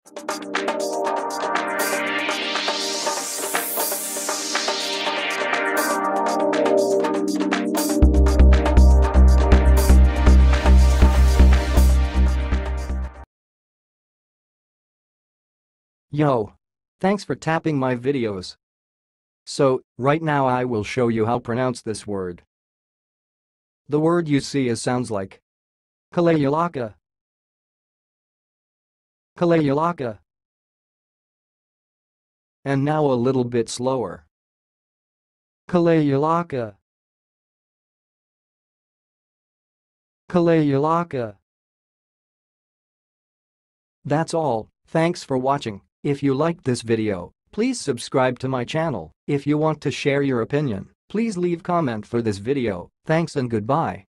Yo! Thanks for tapping my videos. So, right now I will show you how to pronounce this word. The word you see sounds like Kalaiyulaka. Kalaiyulaka. And now a little bit slower. Kalaiyulaka. Kalaiyulaka. That's all, thanks for watching. If you liked this video, please subscribe to my channel. If you want to share your opinion, please leave comment for this video. Thanks and goodbye.